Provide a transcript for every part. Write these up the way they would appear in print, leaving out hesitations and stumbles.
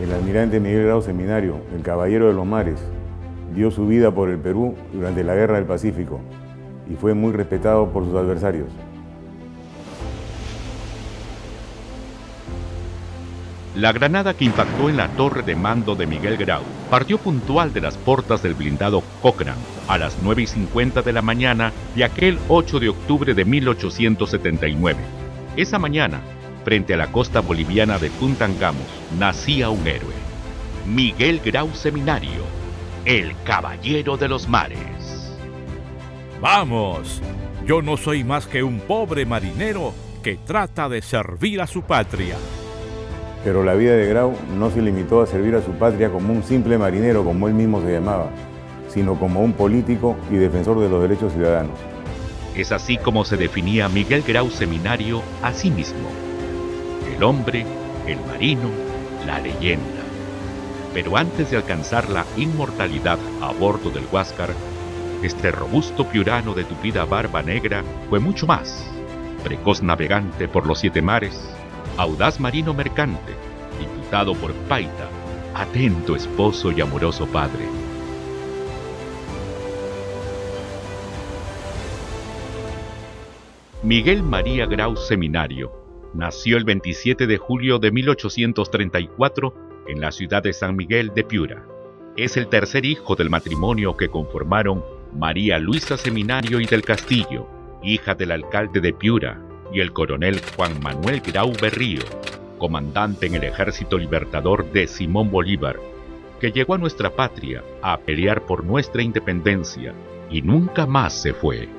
El almirante Miguel Grau Seminario, el caballero de los mares, dio su vida por el Perú durante la Guerra del Pacífico y fue muy respetado por sus adversarios. La granada que impactó en la torre de mando de Miguel Grau partió puntual de las portas del blindado Cochrane a las 9:50 de la mañana de aquel 8 de octubre de 1879. Esa mañana, frente a la costa boliviana de Puntangamos, nacía un héroe. Miguel Grau Seminario, el caballero de los mares. ¡Vamos! Yo no soy más que un pobre marinero que trata de servir a su patria. Pero la vida de Grau no se limitó a servir a su patria como un simple marinero, como él mismo se llamaba, sino como un político y defensor de los derechos ciudadanos. Es así como se definía Miguel Grau Seminario a sí mismo. El hombre, el marino, la leyenda. Pero antes de alcanzar la inmortalidad a bordo del Huáscar, este robusto piurano de tupida barba negra fue mucho más. Precoz navegante por los 7 mares, audaz marino mercante, diputado por Paita, atento esposo y amoroso padre. Miguel María Grau Seminario nació el 27 de julio de 1834 en la ciudad de San Miguel de Piura. Es el tercer hijo del matrimonio que conformaron María Luisa Seminario y del Castillo, hija del alcalde de Piura, y el coronel Juan Manuel Grau Berrío, comandante en el Ejército Libertador de Simón Bolívar, que llegó a nuestra patria a pelear por nuestra independencia y nunca más se fue.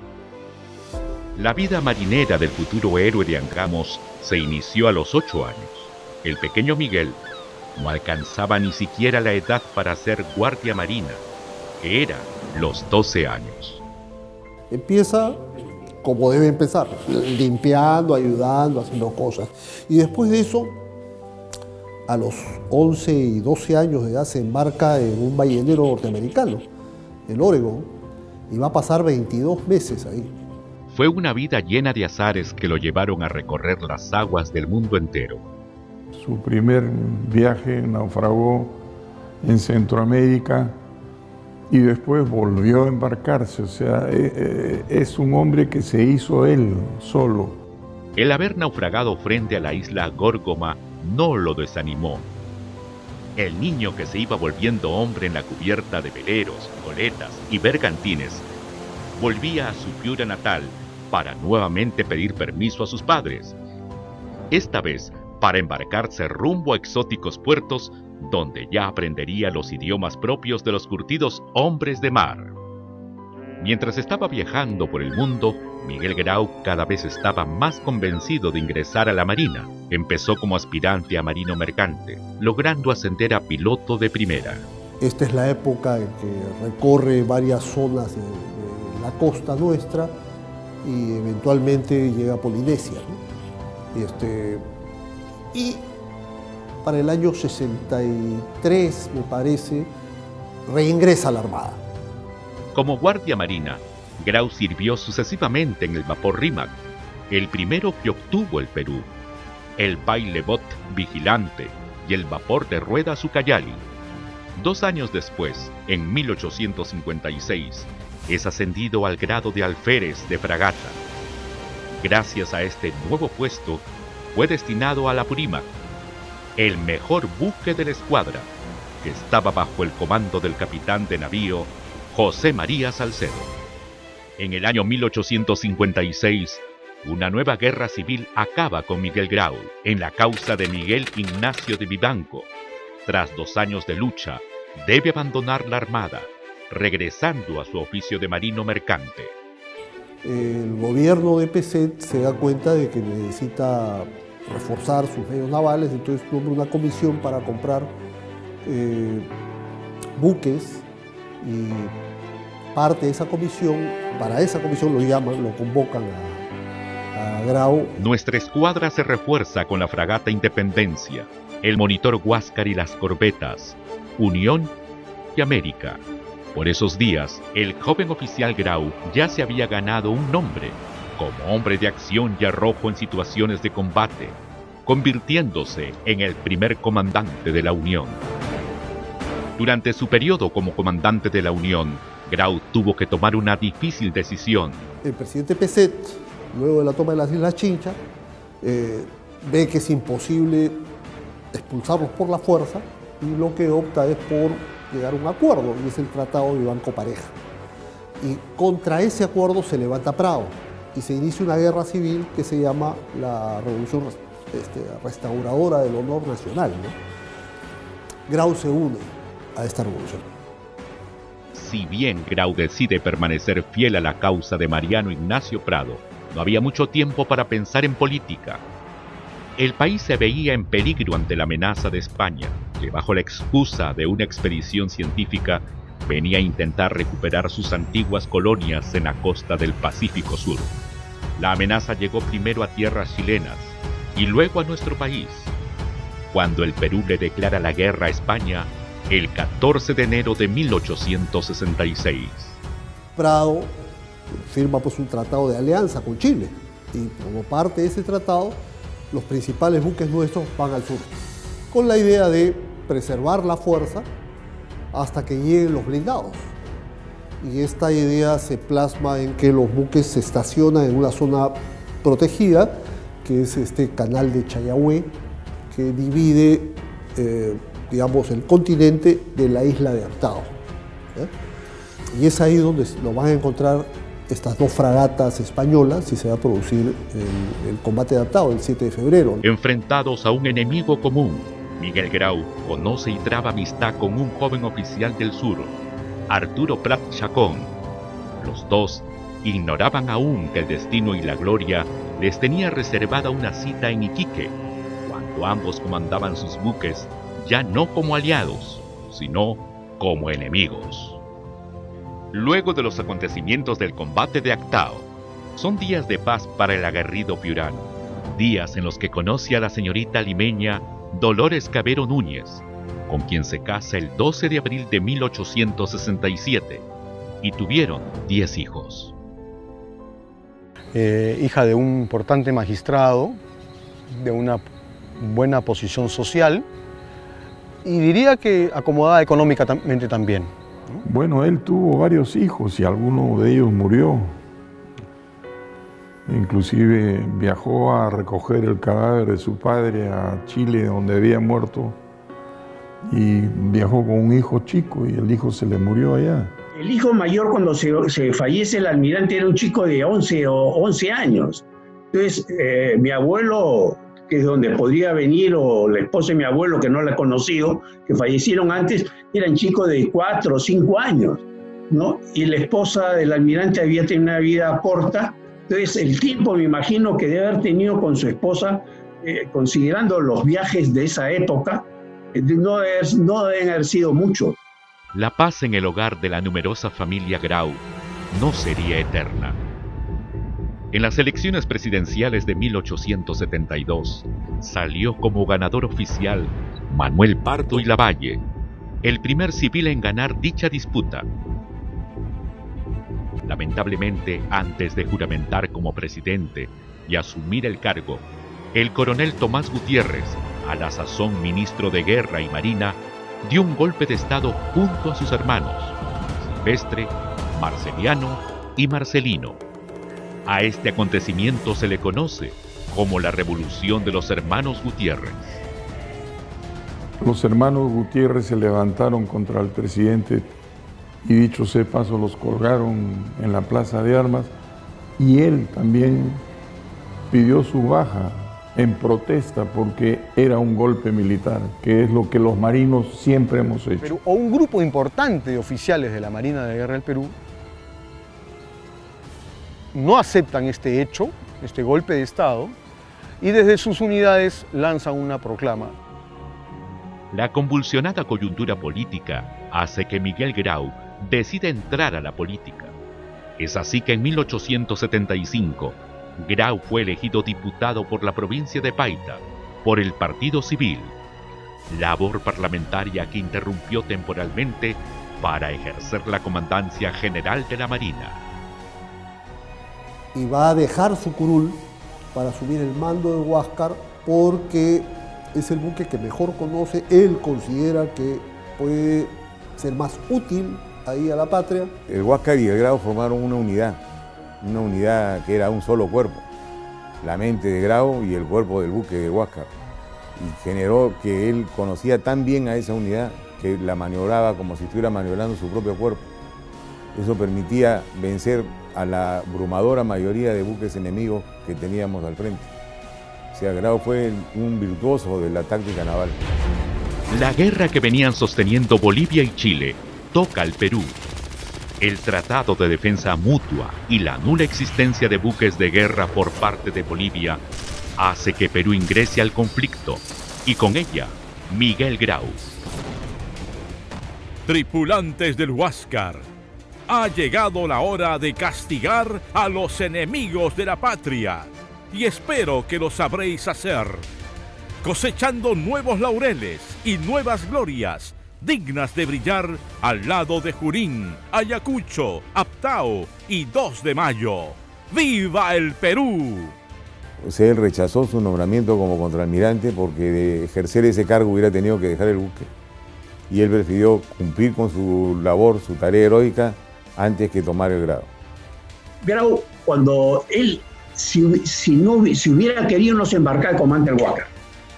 La vida marinera del futuro héroe de Angamos se inició a los 8 años. El pequeño Miguel no alcanzaba ni siquiera la edad para ser guardia marina, que era los 12 años. Empieza como debe empezar, limpiando, ayudando, haciendo cosas. Y después de eso, a los 11 y 12 años de edad, se embarca en un ballenero norteamericano, el Oregon, y va a pasar 22 meses ahí. Fue una vida llena de azares que lo llevaron a recorrer las aguas del mundo entero. Su primer viaje naufragó en Centroamérica y después volvió a embarcarse. O sea, es un hombre que se hizo él solo. El haber naufragado frente a la isla Górgoma no lo desanimó. El niño que se iba volviendo hombre en la cubierta de veleros, goletas y bergantines volvía a su Piura natal para nuevamente pedir permiso a sus padres. Esta vez para embarcarse rumbo a exóticos puertos donde ya aprendería los idiomas propios de los curtidos hombres de mar. Mientras estaba viajando por el mundo, Miguel Grau cada vez estaba más convencido de ingresar a la Marina. Empezó como aspirante a marino mercante, logrando ascender a piloto de primera. Esta es la época en que recorre varias zonas de la costa nuestra y eventualmente llega a Polinesia, ¿no? Y para el año 63, me parece, reingresa a la Armada. Como guardia marina, Grau sirvió sucesivamente en el vapor Rímac, el primero que obtuvo el Perú, el Bailebot Vigilante y el vapor de ruedas Ucayali. 2 años después, en 1856, es ascendido al grado de alférez de fragata. Gracias a este nuevo puesto, fue destinado a la Apurímac, el mejor buque de la escuadra, que estaba bajo el comando del capitán de navío José María Salcedo. En el año 1856, una nueva guerra civil acaba con Miguel Grau en la causa de Miguel Ignacio de Vivanco. Tras 2 años de lucha, debe abandonar la Armada, regresando a su oficio de marino mercante. El gobierno de Peset se da cuenta de que necesita reforzar sus medios navales, entonces nombra una comisión para comprar buques y parte de esa comisión, para esa comisión lo llaman, lo convocan a Grau. Nuestra escuadra se refuerza con la fragata Independencia, el monitor Huáscar y las corbetas Unión y América. Por esos días, el joven oficial Grau ya se había ganado un nombre como hombre de acción y arrojo en situaciones de combate, convirtiéndose en el primer comandante de la Unión. Durante su periodo como comandante de la Unión, Grau tuvo que tomar una difícil decisión. El presidente Peset, luego de la toma de las Islas Chincha, ve que es imposible expulsarlos por la fuerza y lo que opta es por llegar a un acuerdo, y es el Tratado de Banco Pareja. Y contra ese acuerdo se levanta Prado y se inicia una guerra civil que se llama la Revolución Restauradora del Honor Nacional, ¿no? Grau se une a esta revolución. Si bien Grau decide permanecer fiel a la causa de Mariano Ignacio Prado, no había mucho tiempo para pensar en política. El país se veía en peligro ante la amenaza de España, que bajo la excusa de una expedición científica venía a intentar recuperar sus antiguas colonias en la costa del Pacífico Sur. La amenaza llegó primero a tierras chilenas y luego a nuestro país, cuando el Perú le declara la guerra a España el 14 de enero de 1866. Prado firma pues un tratado de alianza con Chile y como parte de ese tratado los principales buques nuestros van al sur, con la idea de preservar la fuerza hasta que lleguen los blindados. Y esta idea se plasma en que los buques se estacionan en una zona protegida, que es este canal de Chayahue, que divide, digamos, el continente de la isla de Artao. Y es ahí donde lo van a encontrar estas dos fragatas españolas y se va a producir el combate de Artao el 7 de febrero. Enfrentados a un enemigo común, Miguel Grau conoce y traba amistad con un joven oficial del sur, Arturo Prat Chacón. Los dos ignoraban aún que el destino y la gloria les tenía reservada una cita en Iquique, cuando ambos comandaban sus buques ya no como aliados, sino como enemigos. Luego de los acontecimientos del combate de Actao, son días de paz para el aguerrido piurano, días en los que conoce a la señorita limeña Dolores Cavero Núñez, con quien se casa el 12 de abril de 1867, y tuvieron 10 hijos. Hija de un importante magistrado, de una buena posición social, y diría que acomodada económicamente también. Bueno, él tuvo varios hijos y alguno de ellos murió. Inclusive viajó a recoger el cadáver de su padre a Chile, donde había muerto, y viajó con un hijo chico y el hijo se le murió allá. El hijo mayor, cuando se fallece el almirante, era un chico de 11 años. Entonces, mi abuelo, que es donde podría venir, o la esposa de mi abuelo, que no la he conocido, que fallecieron antes, eran chicos de 4 o 5 años, ¿no? Y la esposa del almirante había tenido una vida corta. Entonces, el tiempo, me imagino, que debe haber tenido con su esposa, considerando los viajes de esa época, no deben haber sido mucho. La paz en el hogar de la numerosa familia Grau no sería eterna. En las elecciones presidenciales de 1872, salió como ganador oficial Manuel Pardo y Lavalle, el primer civil en ganar dicha disputa. Lamentablemente, antes de juramentar como presidente y asumir el cargo, el coronel Tomás Gutiérrez, a la sazón ministro de Guerra y Marina, dio un golpe de estado junto a sus hermanos, Silvestre, Marceliano y Marcelino. A este acontecimiento se le conoce como la Revolución de los Hermanos Gutiérrez. Los hermanos Gutiérrez se levantaron contra el presidente y, dicho sea de paso, los colgaron en la Plaza de Armas, y él también pidió su baja en protesta porque era un golpe militar, que es lo que los marinos siempre hemos hecho. Pero un grupo importante de oficiales de la Marina de Guerra del Perú no aceptan este hecho, este golpe de Estado, y desde sus unidades lanzan una proclama. La convulsionada coyuntura política hace que Miguel Grau decida entrar a la política. Es así que en 1875, Grau fue elegido diputado por la provincia de Paita, por el Partido Civil, labor parlamentaria que interrumpió temporalmente para ejercer la comandancia general de la Marina. Y va a dejar su curul para asumir el mando de Huáscar porque es el buque que mejor conoce, él considera que puede ser más útil ahí a la patria. El Huáscar y el Grau formaron una unidad que era un solo cuerpo, la mente de Grau y el cuerpo del buque de Huáscar, y generó que él conocía tan bien a esa unidad que la maniobraba como si estuviera maniobrando su propio cuerpo. Eso permitía vencer a la abrumadora mayoría de buques enemigos que teníamos al frente. O sea, Grau fue un virtuoso de la táctica naval. La guerra que venían sosteniendo Bolivia y Chile toca al Perú. El Tratado de Defensa Mutua y la nula existencia de buques de guerra por parte de Bolivia hace que Perú ingrese al conflicto, y con ella, Miguel Grau. Tripulantes del Huáscar, ha llegado la hora de castigar a los enemigos de la patria, y espero que lo sabréis hacer, cosechando nuevos laureles y nuevas glorias, dignas de brillar al lado de Junín, Ayacucho, Aptao y 2 de Mayo. ¡Viva el Perú! O sea, él rechazó su nombramiento como contraalmirante porque de ejercer ese cargo hubiera tenido que dejar el buque. Y él prefirió cumplir con su labor, su tarea heroica, antes que tomar el grado. Grau, cuando él, si hubiera querido, no se embarcaba como comandante del Huáscar.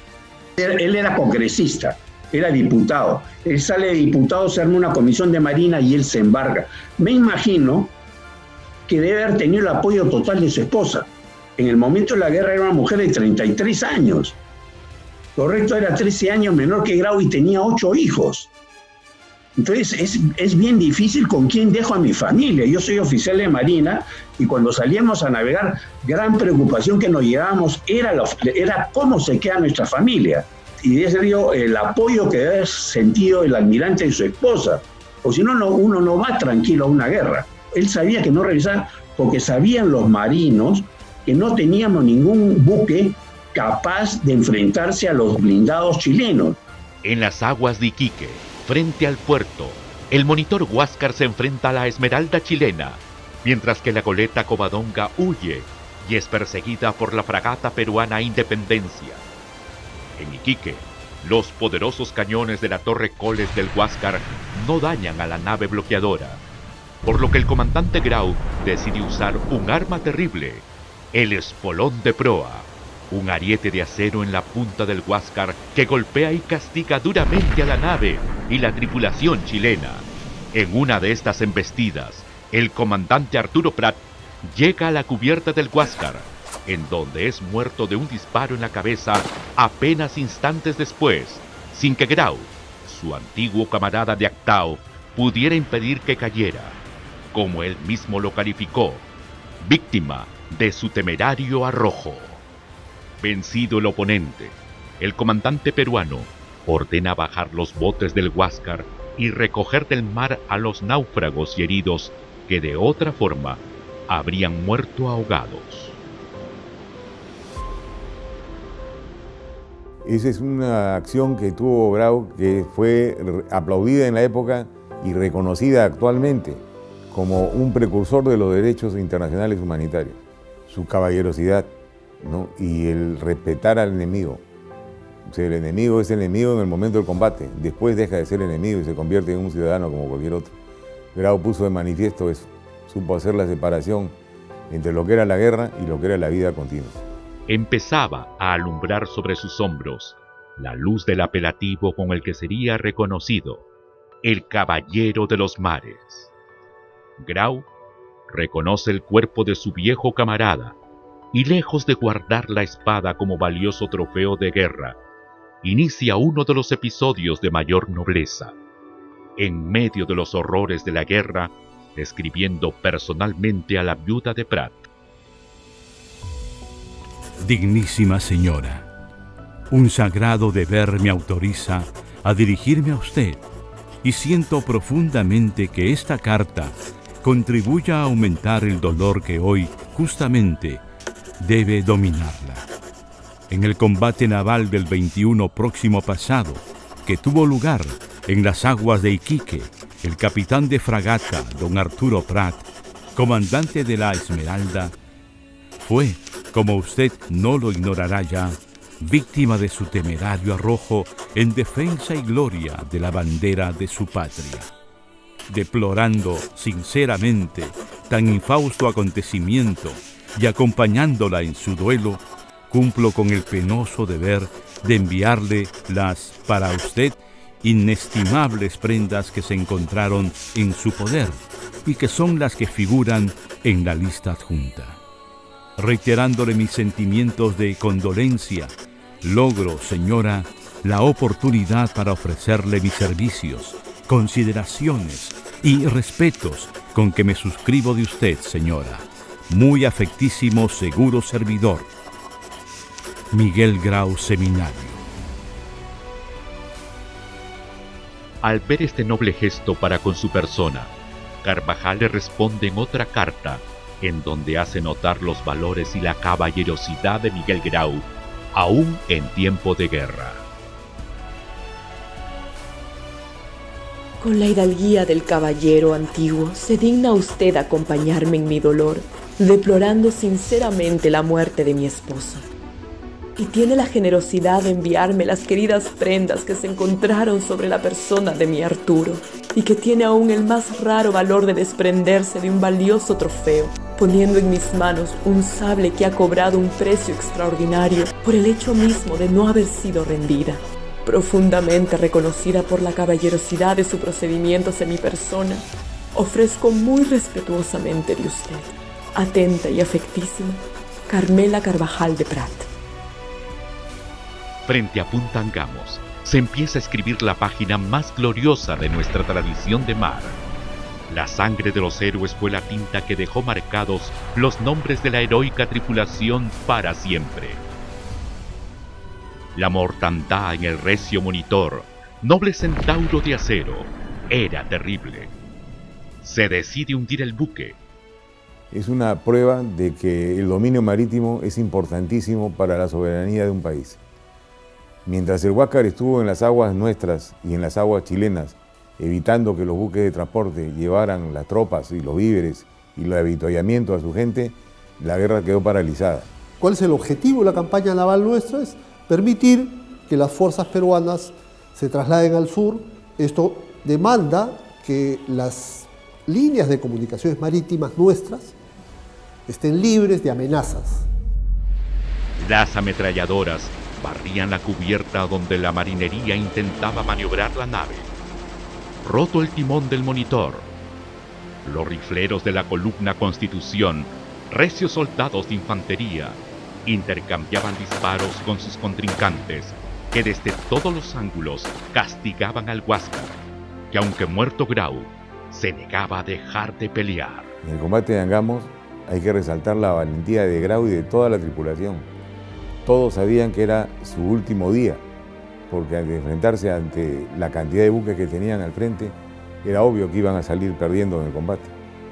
Él era congresista, era diputado. Él sale de diputado, se arma una comisión de Marina y él se embarca. Me imagino que debe haber tenido el apoyo total de su esposa. En el momento de la guerra era una mujer de 33 años. Correcto, era 13 años menor que Grau y tenía 8 hijos. Entonces es bien difícil con quién dejo a mi familia. Yo soy oficial de Marina y cuando salíamos a navegar, gran preocupación que nos llevábamos era cómo se queda nuestra familia. Y de ese río el apoyo que debe haber sentido el almirante y su esposa. O si no, uno no va tranquilo a una guerra. Él sabía que no regresaba porque sabían los marinos que no teníamos ningún buque capaz de enfrentarse a los blindados chilenos. En las aguas de Iquique, frente al puerto, el monitor Huáscar se enfrenta a la Esmeralda chilena, mientras que la goleta Covadonga huye y es perseguida por la fragata peruana Independencia. En Iquique, los poderosos cañones de la Torre Coles del Huáscar no dañan a la nave bloqueadora, por lo que el comandante Grau decide usar un arma terrible, el espolón de proa, un ariete de acero en la punta del Huáscar que golpea y castiga duramente a la nave y la tripulación chilena. En una de estas embestidas, el comandante Arturo Prat llega a la cubierta del Huáscar, en donde es muerto de un disparo en la cabeza apenas instantes después, sin que Grau, su antiguo camarada de Aptao, pudiera impedir que cayera, como él mismo lo calificó, víctima de su temerario arrojo. Vencido el oponente, el comandante peruano ordena bajar los botes del Huáscar y recoger del mar a los náufragos y heridos que de otra forma habrían muerto ahogados. Esa es una acción que tuvo Grau que fue aplaudida en la época y reconocida actualmente como un precursor de los derechos internacionales humanitarios. Su caballerosidad, ¿no? Y el respetar al enemigo. O sea, el enemigo es enemigo en el momento del combate, después deja de ser enemigo y se convierte en un ciudadano como cualquier otro. Grau puso de manifiesto eso, supo hacer la separación entre lo que era la guerra y lo que era la vida continua. Empezaba a alumbrar sobre sus hombros la luz del apelativo con el que sería reconocido, el caballero de los mares. Grau reconoce el cuerpo de su viejo camarada y, lejos de guardar la espada como valioso trofeo de guerra, inicia uno de los episodios de mayor nobleza. En medio de los horrores de la guerra, escribiendo personalmente a la viuda de Prat. Dignísima señora, un sagrado deber me autoriza a dirigirme a usted y siento profundamente que esta carta contribuya a aumentar el dolor que hoy, justamente, debe dominarla. En el combate naval del 21 próximo pasado, que tuvo lugar en las aguas de Iquique, el capitán de fragata, don Arturo Prat, comandante de la Esmeralda, fue, como usted no lo ignorará ya, víctima de su temerario arrojo en defensa y gloria de la bandera de su patria. Deplorando sinceramente tan infausto acontecimiento y acompañándola en su duelo, cumplo con el penoso deber de enviarle las, para usted, inestimables prendas que se encontraron en su poder y que son las que figuran en la lista adjunta. Reiterándole mis sentimientos de condolencia, logro, señora, la oportunidad para ofrecerle mis servicios, consideraciones y respetos con que me suscribo de usted, señora. Muy afectísimo, seguro servidor, Miguel Grau Seminario. Al ver este noble gesto para con su persona, Carvajal le responde en otra carta, en donde hace notar los valores y la caballerosidad de Miguel Grau, aún en tiempo de guerra. Con la hidalguía del caballero antiguo, se digna usted acompañarme en mi dolor, deplorando sinceramente la muerte de mi esposa. Y tiene la generosidad de enviarme las queridas prendas que se encontraron sobre la persona de mi Arturo, y que tiene aún el más raro valor de desprenderse de un valioso trofeo, poniendo en mis manos un sable que ha cobrado un precio extraordinario por el hecho mismo de no haber sido rendida. Profundamente reconocida por la caballerosidad de su procedimiento hacia mi persona, ofrezco muy respetuosamente de usted, atenta y afectísima, Carmela Carvajal de Prat. Frente a Punta Angamos, se empieza a escribir la página más gloriosa de nuestra tradición de mar. La sangre de los héroes fue la tinta que dejó marcados los nombres de la heroica tripulación para siempre. La mortandad en el recio Monitor, noble centauro de acero, era terrible. Se decide hundir el buque. Es una prueba de que el dominio marítimo es importantísimo para la soberanía de un país. Mientras el Huáscar estuvo en las aguas nuestras y en las aguas chilenas, evitando que los buques de transporte llevaran las tropas y los víveres y el avituallamiento a su gente, la guerra quedó paralizada. ¿Cuál es el objetivo de la campaña naval nuestra? Es permitir que las fuerzas peruanas se trasladen al sur. Esto demanda que las líneas de comunicaciones marítimas nuestras estén libres de amenazas. Las ametralladoras barrían la cubierta donde la marinería intentaba maniobrar la nave. Roto el timón del Monitor, los rifleros de la columna Constitución, recios soldados de infantería, intercambiaban disparos con sus contrincantes, que desde todos los ángulos castigaban al Huáscar, que aunque muerto Grau, se negaba a dejar de pelear. En el combate de Angamos hay que resaltar la valentía de Grau y de toda la tripulación. Todos sabían que era su último día, porque al enfrentarse ante la cantidad de buques que tenían al frente, era obvio que iban a salir perdiendo en el combate.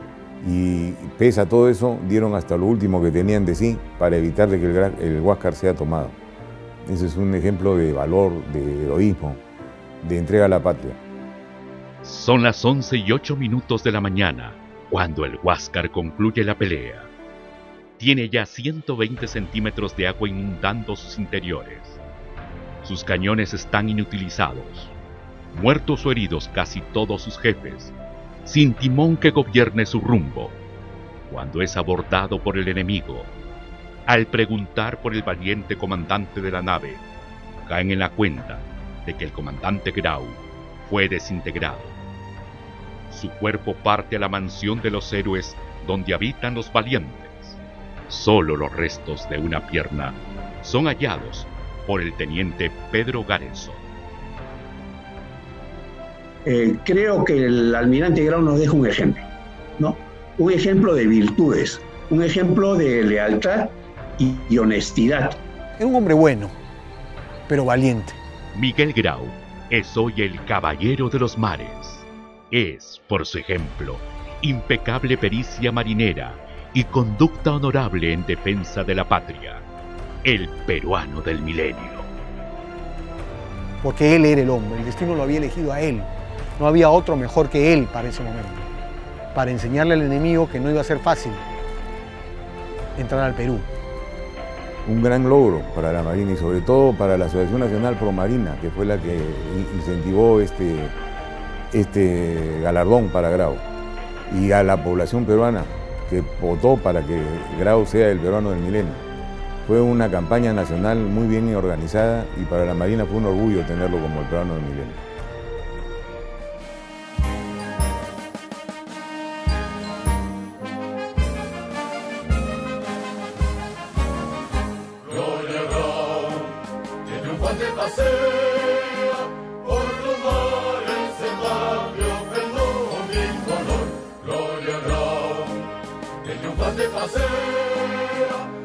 Y pese a todo eso, dieron hasta lo último que tenían de sí para evitar de que el Huáscar sea tomado. Ese es un ejemplo de valor, de heroísmo, de entrega a la patria. Son las 11:08 de la mañana, cuando el Huáscar concluye la pelea. Tiene ya 120 centímetros de agua inundando sus interiores. Sus cañones están inutilizados. Muertos o heridos casi todos sus jefes, sin timón que gobierne su rumbo. Cuando es abordado por el enemigo, al preguntar por el valiente comandante de la nave, caen en la cuenta de que el comandante Grau fue desintegrado. Su cuerpo parte a la mansión de los héroes donde habitan los valientes. Solo los restos de una pierna son hallados por el teniente Pedro Garenzo. Creo que el almirante Grau nos deja un ejemplo, ¿no? Un ejemplo de virtudes, un ejemplo de lealtad y honestidad. Era un hombre bueno, pero valiente. Miguel Grau es hoy el caballero de los mares. Es, por su ejemplo, impecable pericia marinera y conducta honorable en defensa de la patria, el peruano del milenio. Porque él era el hombre, el destino lo había elegido a él. No había otro mejor que él para ese momento, para enseñarle al enemigo que no iba a ser fácil entrar al Perú. un gran logro para la Marina y sobre todo para la Asociación Nacional Pro Marina, que fue la que incentivó este galardón para Grau, y a la población peruana que votó para que Grau sea el peruano del milenio. Fue una campaña nacional muy bien organizada y para la Marina fue un orgullo tenerlo como el peruano del milenio. Pasea